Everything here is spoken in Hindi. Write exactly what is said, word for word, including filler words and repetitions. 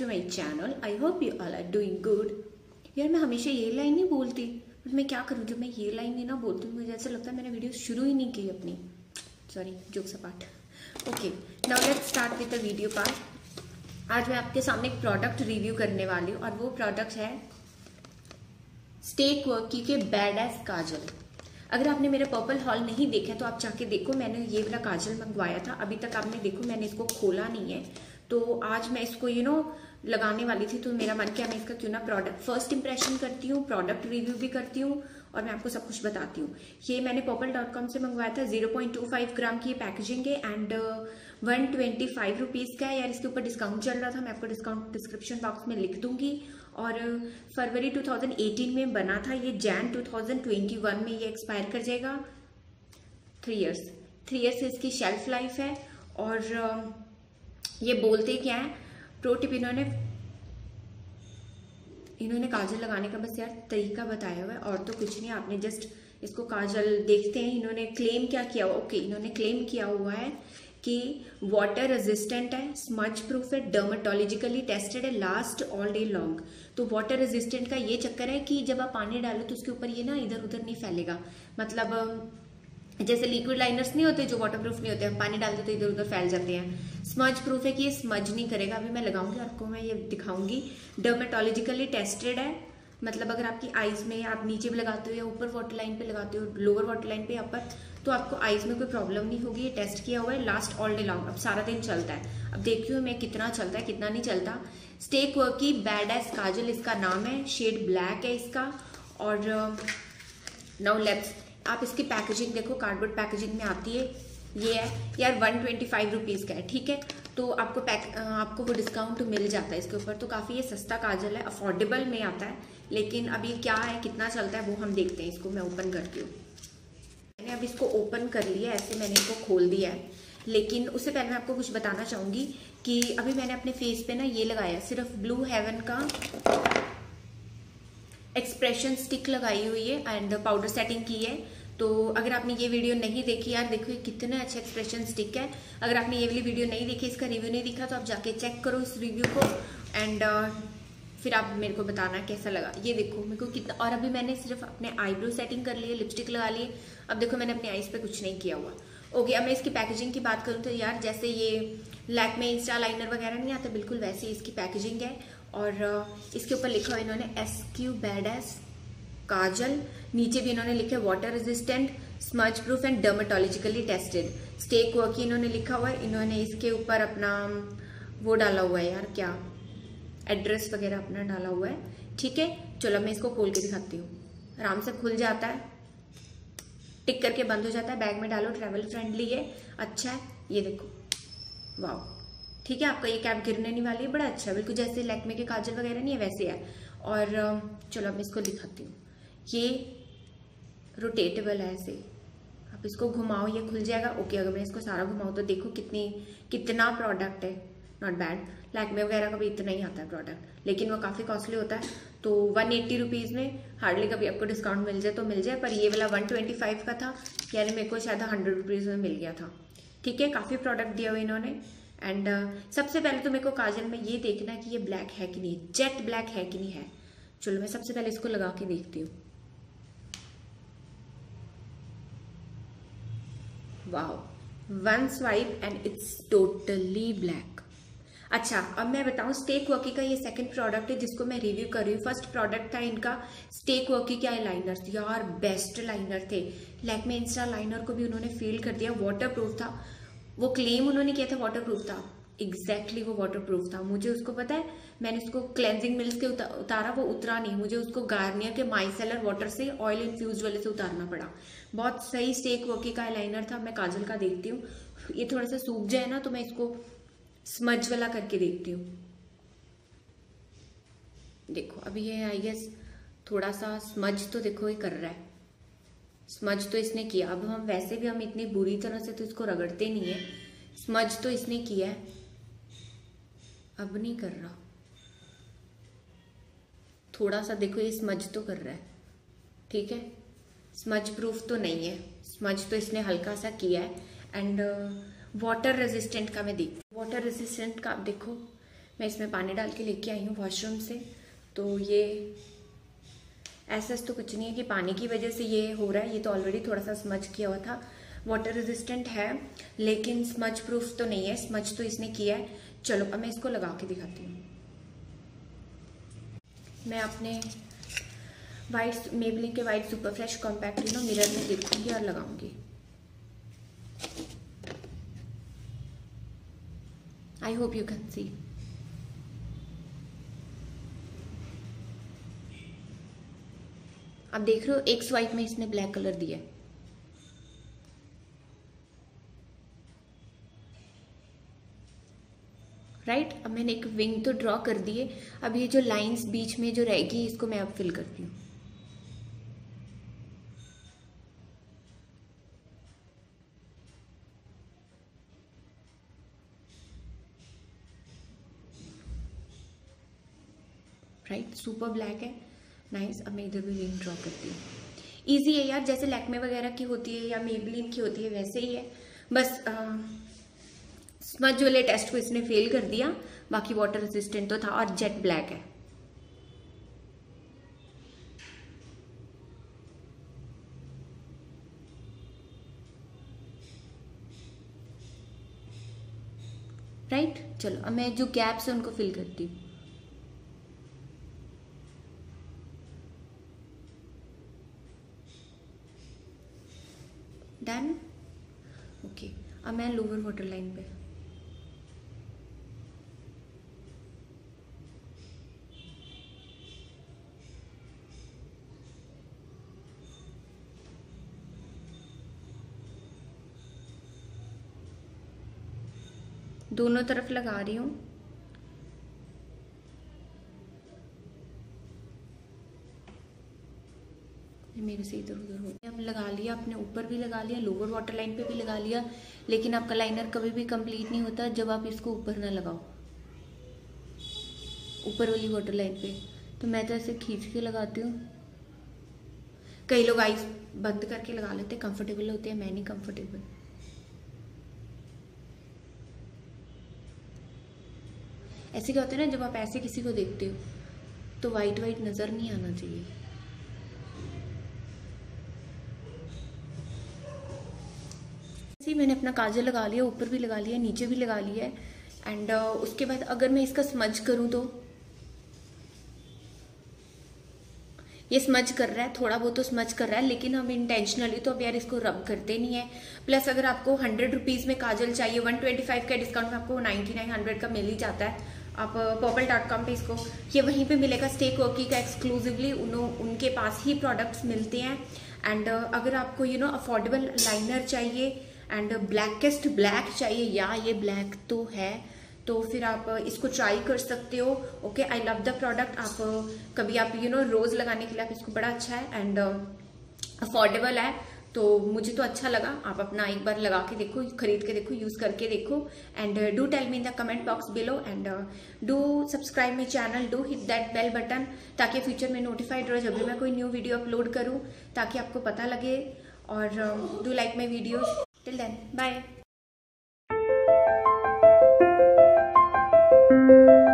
to my channel. I hope you all are doing good. यार मैं हमेशा ये लाइन नहीं बोलती, बट मैं क्या करूँ, जब मैं ये लाइन नहीं ना बोलती मुझे ऐसा लगता है मैंने वीडियो शुरू ही नहीं की अपनी. Sorry, jokes apart. Okay, now let's start with the video part. आज मैं आपके सामने एक प्रोडक्ट रिव्यू करने वाली हूँ और वो प्रोडक्ट है स्टेक वर्की के बैड एस काजल. अगर आपने मेरा पर्पल हॉल नहीं देखा तो आप जाके देखो. मैंने ये वाला काजल मंगवाया था, अभी तक आपने देखो मैंने इसको खोला नहीं है. तो आज मैं इसको यू नो लगाने वाली थी, तो मेरा मन किया मैं इसका क्यों ना प्रोडक्ट फर्स्ट इंप्रेशन करती हूँ, प्रोडक्ट रिव्यू भी करती हूँ और मैं आपको सब कुछ बताती हूँ. ये मैंने पर्पल डॉट कॉम से मंगवाया था. Zero point two five gram की ये पैकेजिंग है and one twenty five rupees का है. यार इसके ऊपर डिस्काउंट चल रहा था, मैं आपको डिस्काउंट डिस्क्रिप्शन बॉक्स में लिख दूंगी. और फरवरी टू थाउजेंड एटीन में बना था ये, Jan two thousand twenty one में ये एक्सपायर कर जाएगा. थ्री इयर्स थ्री इयर्स इसकी शेल्फ लाइफ है. और ये बोलते क्या है, प्रो टिप इन्होंने इन्होंने काजल लगाने का बस यार तरीका बताया हुआ है और तो कुछ नहीं. आपने जस्ट इसको काजल देखते हैं. इन्होंने क्लेम क्या किया हुआ, ओके इन्होंने क्लेम किया हुआ है कि वाटर रेजिस्टेंट है, स्मज प्रूफ है, डर्मेटोलॉजिकली टेस्टेड है, लास्ट ऑल डे लॉन्ग. तो वाटर रेजिस्टेंट का ये चक्कर है कि जब आप पानी डालो तो उसके ऊपर ये ना इधर उधर नहीं फैलेगा. मतलब जैसे लिक्विड लाइनर्स नहीं होते जो वाटर प्रूफ नहीं होते, हम पानी डालते तो इधर उधर फैल जाते हैं. स्मज प्रूफ है कि ये स्मज नहीं करेगा. अभी मैं लगाऊंगी आपको, मैं ये दिखाऊंगी. डर्मेटोलॉजिकली टेस्टेड है, मतलब अगर आपकी आईज में आप नीचे भी लगाते हो या ऊपर वाटर लाइन पे लगाते हो, लोअर वाटर लाइन पे अपर, तो आपको आईज में कोई प्रॉब्लम नहीं होगी. ये टेस्ट किया हुआ है. लास्ट ऑल डे लॉन्ग, अब सारा दिन चलता है. अब देखियो मैं कितना चलता है कितना नहीं चलता. Stay quirky bad ass kajal इसका नाम है. शेड ब्लैक है इसका. और नाउ लेट्स, आप इसकी पैकेजिंग देखो, कार्डबोर्ड पैकेजिंग में आती है. ये है यार वन ट्वेंटी फाइव रुपीज़ का है, ठीक है. तो आपको पैक आपको वो डिस्काउंट मिल जाता है इसके ऊपर. तो काफ़ी ये सस्ता काजल है, अफोर्डेबल में आता है. लेकिन अब ये क्या है, कितना चलता है वो हम देखते हैं. इसको मैं ओपन करती हूँ. मैंने अब इसको ओपन कर लिया, ऐसे मैंने इसको खोल दिया है. लेकिन उससे पहले मैं आपको कुछ बताना चाहूँगी कि अभी मैंने अपने फेस पे ना ये लगाया, सिर्फ ब्लू हेवन का एक्सप्रेशन स्टिक लगाई हुई है एंड पाउडर सेटिंग की है. तो अगर आपने ये वीडियो नहीं देखी, यार देखो ये कितना अच्छा एक्सप्रेशन स्टिक है. अगर आपने ये वाली वीडियो नहीं देखी, इसका रिव्यू नहीं दिखा, तो आप जाके चेक करो इस रिव्यू को एंड uh, फिर आप मेरे को बताना कैसा लगा. ये देखो मेरे को कितना. और अभी मैंने सिर्फ अपने आईब्रो सेटिंग कर ली है, लिपस्टिक लगा ली है. अब देखो मैंने अपने आईज पे कुछ नहीं किया हुआ. ओके, अब मैं इसकी पैकेजिंग की बात करूँ तो यार जैसे ये लैक्मे इंस्टा लाइनर वगैरह नहीं आता, बिल्कुल वैसे इसकी पैकेजिंग है. और इसके ऊपर लिखा हुआ इन्होंने S Q bad ass kajal. नीचे भी इन्होंने लिखा है water resistant, smudge proof and dermatologically tested. Stay quirky इन्होंने लिखा हुआ है. इन्होंने इसके ऊपर अपना वो डाला हुआ है यार, क्या एड्रेस वगैरह अपना डाला हुआ है. ठीक है, चलो मैं इसको खोल के दिखाती हूँ. आराम से खुल जाता है, टिक करके बंद हो जाता है. बैग में डालो, ट्रैवल फ्रेंडली है, अच्छा है. ये देखो, वाह, ठीक है. आपका ये कैप गिरने नहीं वाली है, बड़ा अच्छा है, बिल्कुल जैसे लैक्मे के काजल वगैरह नहीं है वैसे है. और चलो अब मैं इसको दिखाती हूँ. ये रोटेटेबल है, ऐसे आप इसको घुमाओ ये खुल जाएगा. ओके, अगर मैं इसको सारा घुमाऊँ तो देखो कितनी कितना प्रोडक्ट है. Not bad. लैक्मे वगैरह का भी इतना ही आता है प्रोडक्ट, लेकिन वो काफ़ी कॉस्टली होता है. तो वन एट्टी रुपीज़ में हार्डली कभी आपको डिस्काउंट मिल जाए तो मिल जाए. पर ये वाला वन ट्वेंटी फाइव का था, यानी मेरे को शायद हंड्रेड रुपीज़ में मिल गया था. ठीक है, काफ़ी प्रोडक्ट दिया हुआ इन्होंने. एंड uh, सबसे पहले तो मेरे को काजल में ये देखना है कि ये ब्लैक है कि नहीं, जेट ब्लैक है कि नहीं है. चलो मैं सबसे पहले इसको लगा के देखती हूँ. Wow, one swipe and it's totally black. अच्छा, अब मैं बताऊं, स्टेक वर्की का ये सेकंड प्रोडक्ट है जिसको मैं रिव्यू कर रही हूँ. फर्स्ट प्रोडक्ट था इनका स्टेक वर्की के आई लाइनर. यार बेस्ट लाइनर थे. लैक्मे इंस्टा लाइनर को भी उन्होंने फेल कर दिया. वाटर प्रूफ था, वो क्लेम उन्होंने किया था वाटर प्रूफ था. एग्जैक्टली exactly वो वाटर प्रूफ था. मुझे उसको पता है, मैंने उसको क्लेंजिंग मिल्क के उता, उतारा, वो उतरा नहीं. मुझे उसको गार्नियर के माइसेलर वाटर से ऑयल इन्फ्यूज वाले से उतारना पड़ा. बहुत सही स्टेक वर्की का लाइनर था. मैं काजल का देखती हूँ, ये थोड़ा सा सूख जाए ना तो मैं इसको स्मज वाला करके देखती हूँ. देखो अभी ये आई गेस थोड़ा सा स्मज तो देखो ये कर रहा है. स्मज तो इसने किया. अब हम वैसे भी हम इतनी बुरी तरह से तो इसको रगड़ते नहीं है. स्मज तो इसने किया है, अब नहीं कर रहा. थोड़ा सा देखो ये स्मज तो कर रहा है. ठीक है, स्मज प्रूफ तो नहीं है, स्मज तो इसने हल्का सा किया है. एंड वाटर रेजिस्टेंट का मैं देख वाटर रेजिस्टेंट का आप देखो मैं इसमें पानी डाल के लेके आई हूँ वॉशरूम से। तो ये ऐसा तो कुछ नहीं है कि पानी की वजह से ये हो रहा है, ये तो ऑलरेडी थोड़ा सा स्मज किया हुआ था। वाटर रेजिस्टेंट है लेकिन स्मज प्रूफ तो नहीं है, स्मज तो इसने किया है। चलो अब मैं इसको लगा के दिखाती हूँ। मैं अपने वाइट मेबलिन के white super fresh compact you know mirror में देखूंगी और लगाऊंगी। I hope you can see. आप देख रहे हो एक स्वाइप में इसने ब्लैक कलर दिया है। Right right? अब मैंने एक विंग तो ड्रॉ कर दिए। अब ये जो लाइंस बीच में जो रहेगी इसको मैं अब फिल करती हूँ। Right right? सुपर ब्लैक है, नाइस। अब मैं इधर भी विंग ड्रॉ करती हूँ। इजी है यार, जैसे लैक्मे वगैरह की होती है या मेबलिन की होती है वैसे ही है। बस स्मज वाले टेस्ट को इसने फेल कर दिया, बाकी वाटर रेजिस्टेंट तो था और जेट ब्लैक है। Right right? चलो अब मैं जो गैप्स है उनको फिल करती हूँ। डन। ओके अब मैं लोअर वाटर लाइन पे दोनों तरफ लगा रही हूँ। मेरे से इधर उधर हो गया। अब लगा लिया, अपने ऊपर भी लगा लिया, लोअर वाटर लाइन पे भी लगा लिया। लेकिन आपका लाइनर कभी भी कंप्लीट नहीं होता जब आप इसको ऊपर ना लगाओ, ऊपर वाली वाटर लाइन पे। तो मैं तो ऐसे खींच के लगाती हूँ। कई लोग आईज बंद करके लगा लेते, कंफर्टेबल होते हैं, मैं नहीं कंफर्टेबल। ऐसे क्या होता है ना, जब आप ऐसे किसी को देखते हो तो वाइट वाइट नजर नहीं आना चाहिए। मैंने अपना काजल लगा लिया, ऊपर भी लगा लिया, नीचे भी लगा लिया है। एंड uh, उसके बाद अगर मैं इसका स्मज करूं तो ये स्मज कर रहा है, थोड़ा बहुत तो स्मज कर रहा है, लेकिन हम इंटेंशनली तो अब यार इसको रब करते नहीं है। प्लस अगर आपको हंड्रेड रुपीज में काजल चाहिए, वन ट्वेंटी फाइव का डिस्काउंट में आपको नाइनटी नाइन हंड्रेड का मिल ही जाता है। आप पर्पल डॉट कॉम पे इसको ये वहीं पे मिलेगा, स्टे क्वर्की का एक्सक्लूसिवली उनके पास ही प्रोडक्ट्स मिलते हैं। एंड uh, अगर आपको यू नो अफोर्डेबल लाइनर चाहिए एंड ब्लैकेस्ट ब्लैक चाहिए, या ये ब्लैक तो है, तो फिर आप इसको ट्राई कर सकते हो। Okay, I love the product. आप कभी आप यू नो रोज लगाने के लिए आप इसको, बड़ा अच्छा है एंड अफोर्डेबल है, तो मुझे तो अच्छा लगा। आप अपना एक बार लगा के देखो, खरीद के देखो, यूज करके देखो। And do tell me in the comment box below and do subscribe my channel, do hit that bell button, ताकि फ्यूचर में नोटिफाइड रहो जब भी मैं कोई न्यू वीडियो अपलोड करूँ, ताकि आपको पता लगे। और do like my videos. Till then, bye.